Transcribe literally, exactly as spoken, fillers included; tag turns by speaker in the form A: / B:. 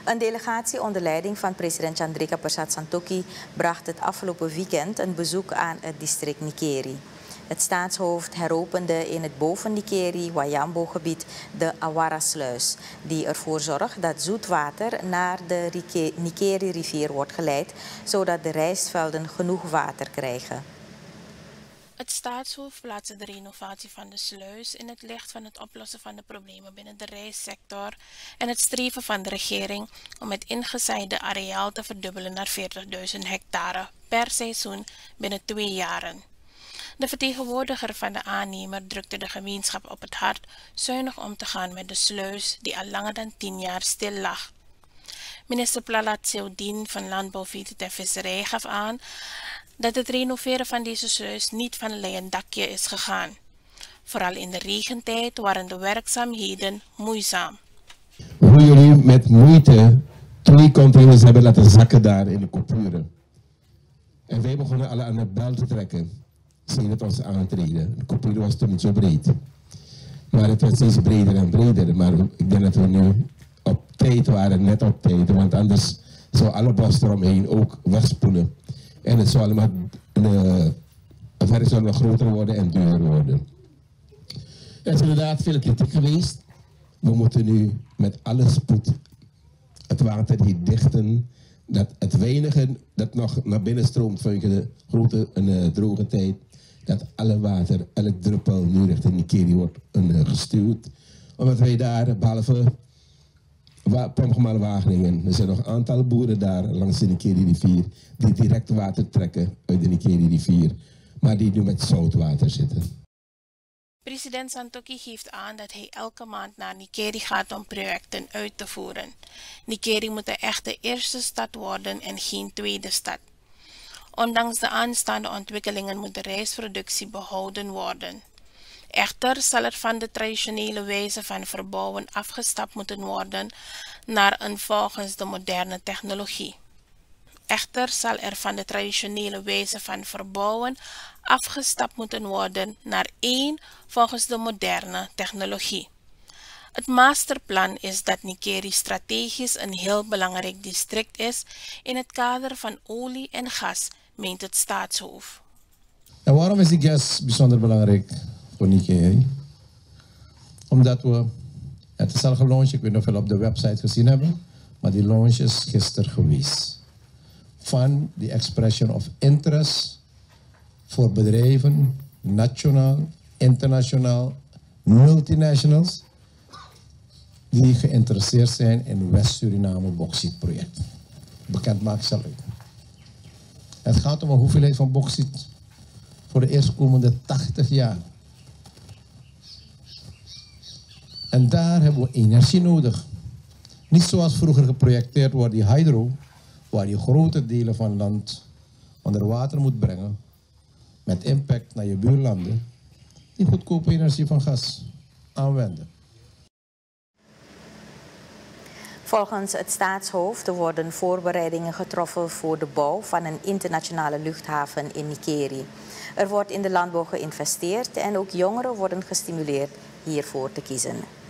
A: Een delegatie onder leiding van president Chandrika Persat Santokhi bracht het afgelopen weekend een bezoek aan het district Nikeri. Het staatshoofd heropende in het boven-Nikeri-Wayambo-gebied de Awara-sluis, die ervoor zorgt dat zoetwater naar de Nikeri-rivier wordt geleid, zodat de rijstvelden genoeg water krijgen.
B: Het staatshoofd plaatste de renovatie van de sluis in het licht van het oplossen van de problemen binnen de rijstsector en het streven van de regering om het ingezaaide areaal te verdubbelen naar veertigduizend hectare per seizoen binnen twee jaren. De vertegenwoordiger van de aannemer drukte de gemeenschap op het hart zuinig om te gaan met de sluis die al langer dan tien jaar stil lag. Minister Plalat Seudin van Landbouw, Veeteelt en Visserij gaf aan dat het renoveren van deze sluis niet van een leien dakje is gegaan. Vooral in de regentijd waren de werkzaamheden moeizaam.
C: Hoe jullie met moeite twee containers hebben laten zakken daar in de Kopuren. En wij begonnen alle aan de bel te trekken. Zie het ons aantreden. De Kopuren was toen niet zo breed. Maar het werd steeds breder en breder. Maar ik denk dat we nu op tijd waren, net op tijd. Want anders zou alle bos eromheen ook wegspoelen. En het zou allemaal een verder zou nog groter worden en duurder worden. Er is inderdaad veel kritiek geweest. We moeten nu met alle spoed het water hier dichten. Dat het weinige dat nog naar binnen stroomt vanwege de grote en uh, droge tijd. Dat alle water, elk druppel nu richting Nikeri wordt uh, gestuurd. Omdat wij daar, behalve Pomgemalen Wageningen, er zijn nog een aantal boeren daar langs de Nikeri-rivier die direct water trekken uit de Nikeri-rivier, maar die nu met zoutwater zitten.
B: President Santokhi geeft aan dat hij elke maand naar Nikeri gaat om projecten uit te voeren. Nikeri moet echt de eerste stad worden en geen tweede stad. Ondanks de aanstaande ontwikkelingen moet de rijstproductie behouden worden. Echter zal er van de traditionele wijze van verbouwen afgestapt moeten worden naar een volgens de moderne technologie. Echter zal er van de traditionele wijze van verbouwen afgestapt moeten worden naar één volgens de moderne technologie. Het masterplan is dat Nikeri strategisch een heel belangrijk district is in het kader van olie en gas, meent het staatshoofd.
D: En waarom is die gas bijzonder belangrijk voor Nikeri? Omdat we, het is al gelaunched, ik weet niet of jullie op de website gezien hebben, maar die launch is gisteren geweest. Van die expression of interest voor bedrijven, nationaal, internationaal, multinationals, die geïnteresseerd zijn in West-Suriname bauxietproject. Bekend maak ik zal uit. Het gaat om een hoeveelheid van bauxiet voor de eerstkomende tachtig jaar. En daar hebben we energie nodig. Niet zoals vroeger geprojecteerd wordt die hydro, waar je grote delen van land onder water moet brengen, met impact naar je buurlanden, die goedkope energie van gas aanwenden.
A: Volgens het staatshoofd worden voorbereidingen getroffen voor de bouw van een internationale luchthaven in Nikeri. Er wordt in de landbouw geïnvesteerd en ook jongeren worden gestimuleerd hiervoor te kiezen.